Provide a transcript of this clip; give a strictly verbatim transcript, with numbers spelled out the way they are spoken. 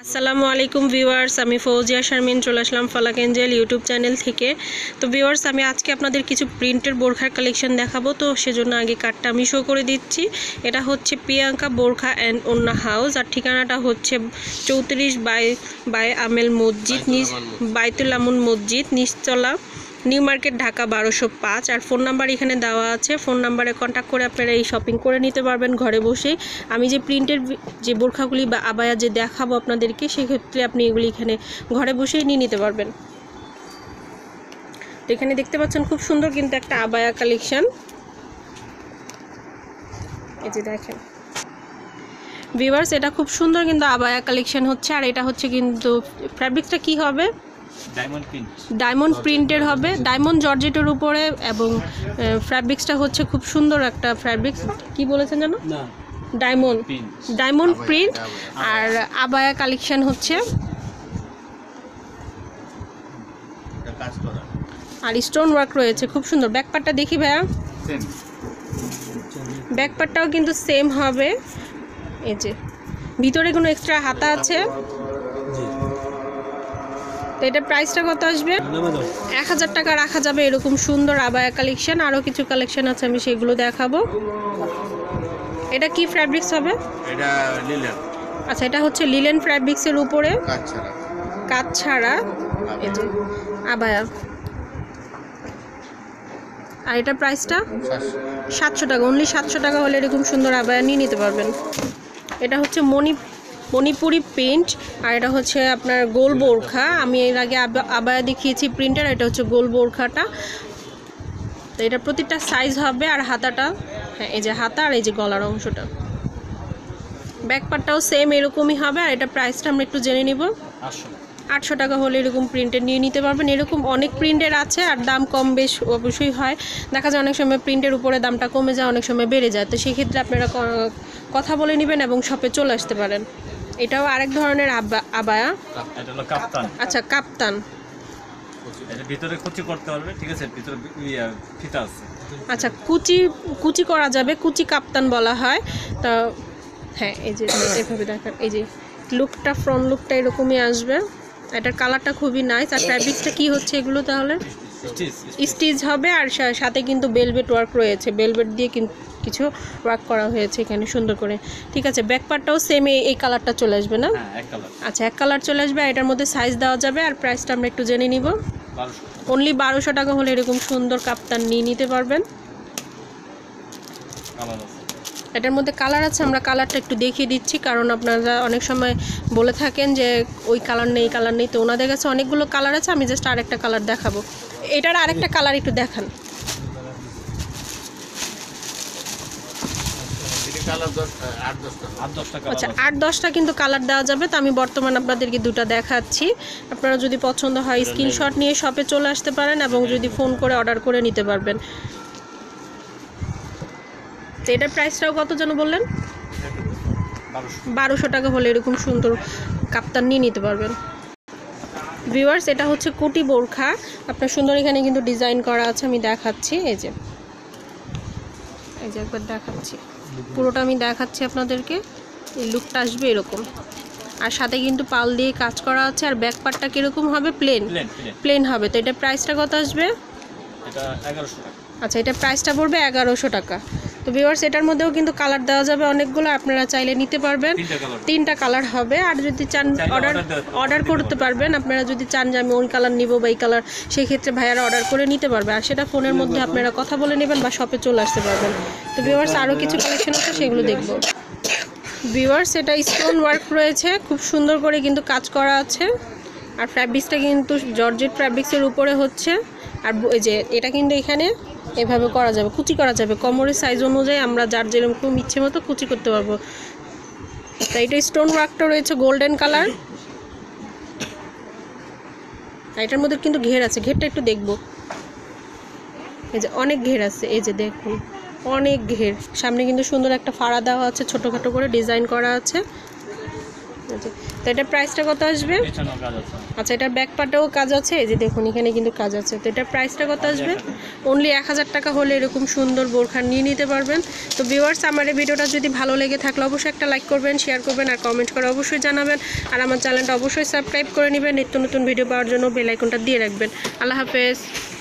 আসসালামু আলাইকুম ভিউয়ার্স, আমি ফৌজিয়া শারমিন চলে আসলাম ফালাক এঞ্জেল ইউটিউব চ্যানেল থেকে। তো ভিউয়ার্স, আমি আজকে আপনাদের কিছু প্রিন্টের বোরখার কালেকশন দেখাবো। তো সেজন্য আগে কার্ডটা আমি শো করে দিচ্ছি। এটা হচ্ছে প্রিয়াঙ্কা বোরখা অ্যান্ড ওন্না হাউস, আর ঠিকানাটা হচ্ছে চৌত্রিশ বাই বাই আমেল মসজিদ, বাইতুল আমুন মসজিদ, নিচতলা, নিউ মার্কেট, ঢাকা বারোশো পাঁচ। আর ফোন নাম্বার এখানে দেওয়া আছে, ফোন নাম্বারে কন্ট্যাক্ট করে আপনারা এই শপিং করে নিতে পারবেন ঘরে বসেই। আমি যে প্রিন্টের যে বোরখাগুলি বা আবায়া যে দেখাবো আপনাদেরকে, সেক্ষেত্রে আপনি এগুলি এখানে ঘরে বসেই নিয়ে নিতে পারবেন। তো এখানে দেখতে পাচ্ছেন খুব সুন্দর কিন্তু একটা আবায়া কালেকশন, এই যে দেখেন ভিউয়ার্স, এটা খুব সুন্দর কিন্তু আবায়া কালেকশন হচ্ছে। আর এটা হচ্ছে কিন্তু ফ্যাব্রিক্সটা কি হবে, ডায়মন্ড প্রিন্ট, ডায়মন্ড প্রিন্টের হবে, ডায়মন্ড জর্জেটের উপরে, এবং ফ্যাব্রিক্সটা হচ্ছে খুব সুন্দর একটা ফ্যাব্রিক্স। কি বলেছেন জানো, ডায়মন্ড ডায়মন্ড প্রিন্ট। আর আবায়া কালেকশন হচ্ছে, আর স্টোন ওয়ার্ক রয়েছে খুব সুন্দর। ব্যাকপার্টটা দেখি ভাইয়া, ব্যাকপার্টটাও কিন্তু সেম হবে। এই যে ভিতরে কোনো এক্সট্রা হাতা আছে। তো এটা প্রাইসটা কত আসবে? এক হাজার টাকা রাখা যাবে এরকম সুন্দর আবায়া কালেকশন। আরও কিছু কালেকশন আছে, আমি সেগুলো দেখাবো। এটা কি ফ্যাব্রিক্স হবে? এটা লিলেন। আচ্ছা, এটা হচ্ছে লিলেন ফ্যাব্রিক্সের উপরে কাজ ছাড়া, কাজ ছাড়া এই যে আবায়া। আর এটা প্রাইসটা সাতশো টাকা, অনলি সাতশো টাকা হলে এরকম সুন্দর আবায়া নিয়ে নিতে পারবেন। এটা হচ্ছে মণি মণিপুরি প্রিন্ট, আর এটা হচ্ছে আপনার গোল বোরখা। আমি এর আগে আবায়া দেখিয়েছি প্রিন্টার, এটা হচ্ছে গোল বোরখাটা। তো এটা প্রতিটা সাইজ হবে। আর হাতাটা, হ্যাঁ এই যে হাতা, আর এই যে গলার অংশটা, ব্যাকপার্টটাও সেম এরকমই হবে। আর এটা প্রাইসটা আমরা একটু জেনে নিব। আটশো টাকা হলে এরকম প্রিন্টের নিয়ে নিতে পারবেন। এরকম অনেক প্রিন্টের আছে, আর দাম কম বেশ অবশ্যই হয়। দেখা যায় অনেক সময় প্রিন্টের উপরে দামটা কমে যায়, অনেক সময় বেড়ে যায়। তো সেই ক্ষেত্রে আপনারা কথা বলে নেবেন এবং শপে চলে আসতে পারেন। এটাও আরেক ধরনের আবায়া। এটা হলো কাপ্তান। আচ্ছা, কাপ্তান। এটা ভিতরে কুচি করতে পারবে, ঠিক আছে, ভিতরে ফিতা আছে। আচ্ছা, কুচি কুচি করা যাবে, কুচি কাপ্তান বলা হয়। তো হ্যাঁ, এই যে এভাবে দেখান, এই যে লুকটা, ফ্রন্ট লুকটা এরকমই আসবে। এটার কালারটা খুবই নাইস। আর ফ্যাব্রিক্সটা কি হচ্ছে এগুলো তাহলে? স্টিচ হবে, আর সাথে কিন্তু বেলভেট ওয়ার্ক রয়েছে, বেলভেট দিয়ে কিন্তু কিছু ওয়ার্ক করা হয়েছে এখানে সুন্দর করে। ঠিক আছে, ব্যাকপার্টটাও সেম এই কালারটা চলে আসবে না? আচ্ছা, এক কালার চলে আসবে। এটার মধ্যে সাইজ দেওয়া যাবে। আর প্রাইসটা আমরা একটু জেনে নিব। অনলি বারোশো টাকা হলে এরকম সুন্দর কাপ্তান নিয়ে নিতে পারবেন। এটার মধ্যে কালার আছে, আমরা কালারটা একটু দেখিয়ে দিচ্ছি, কারণ আপনারা অনেক সময় বলে থাকেন যে ওই কালার নেই, কালার নেই। তো ওনাদের কাছে অনেকগুলো কালার আছে, আমি জাস্ট আরেকটা কালার দেখাবো। এটার আরেকটা কালার একটু দেখান। আচ্ছা, আট দশটা কিন্তু কালার দেওয়া যাবে। তো আমি বর্তমানে আপনাদেরকে দুটো দেখাচ্ছি। আপনারা যদি পছন্দ হয় স্ক্রিনশট নিয়ে শপে চলে আসতে পারেন, এবং যদি ফোন করে অর্ডার করে নিতে পারবেন। তো এটার প্রাইসটাও কত যেন বললেন? বারোশো টাকা হলে এরকম সুন্দর কাপ্তান নিয়ে নিতে পারবেন। ভিউয়ার্স, এটা হচ্ছে কোটি বোরখা। আপনার সুন্দর এখানে কিন্তু ডিজাইন করা আছে, আমি দেখাচ্ছি। এই যে এই যে একবার দেখাচ্ছি, পুরোটা আমি দেখাচ্ছি আপনাদেরকে। এই লুকটা আসবে এরকম, আর সাথে কিন্তু পাল দিয়ে কাজ করা আছে। আর ব্যাক পার্টটা কীরকম হবে? প্লেন প্লেন হবে। তো এটা প্রাইসটা কত আসবে? আচ্ছা, এটা প্রাইসটা পড়বে এগারোশো টাকা। তো ভিউয়ার্স, এটার মধ্যেও কিন্তু কালার দেওয়া যাবে অনেকগুলো, আপনারা চাইলে নিতে পারবেন। তিনটা কালার হবে। আর যদি চান অর্ডার অর্ডার করতে পারবেন। আপনারা যদি চান যে আমি ওই কালার নিব বা এই কালার, সেই ক্ষেত্রে ভাইয়ারা অর্ডার করে নিতে পারবে। আর সেটা ফোনের মধ্যে আপনারা কথা বলে নেবেন বা শপে চলে আসতে পারবেন। তো ভিউয়ার্স, আরও কিছু কালেকশন আছে, সেগুলো দেখব। ভিউয়ার্স, এটা স্টোন ওয়ার্ক রয়েছে, খুব সুন্দর করে কিন্তু কাজ করা আছে। আর ফ্যাব্রিক্সটা কিন্তু জর্জেট ফ্যাব্রিক্সের উপরে হচ্ছে। আর এই যে এটা কিন্তু এখানে এভাবে করা যাবে, কুচি করা যাবে। কোমরের সাইজ অনুযায়ী আমরা যার যেরকম ইচ্ছে মতো কুচি করতে পারবো। তো এটা স্টোন ওয়ার্কটা রয়েছে গোল্ডেন কালার। এটার মধ্যে কিন্তু ঘের আছে, ঘেরটা একটু দেখব। এই যে অনেক ঘের আছে, এই যে দেখুন অনেক ঘের। সামনে কিন্তু সুন্দর একটা ফাড়া দেওয়া আছে, ছোটোখাটো করে ডিজাইন করা আছে। এই যে, তো এটার প্রাইসটা কত আসবে? পিছনেও কাজ আছে। আচ্ছা, এটার ব্যাক পার্টেও কাজ আছে, এই যে দেখুন এখানে কিন্তু কাজ আছে। তো এটার প্রাইসটা কত আসবে? অনলি এক হাজার টাকা হলে এরকম সুন্দর বোরখা নিয়ে নিতে পারবেন। তো ভিউয়ার্স, আমার এই ভিডিওটা যদি ভালো লেগে থাকলে অবশ্যই একটা লাইক করবেন, শেয়ার করবেন আর কমেন্ট করে অবশ্যই জানাবেন। আর আমার চ্যানেলটা অবশ্যই সাবস্ক্রাইব করে নেবেন, নিত্য নতুন ভিডিও পাওয়ার জন্য বেল আইকনটা দিয়ে রাখবেন। আল্লাহ হাফেজ।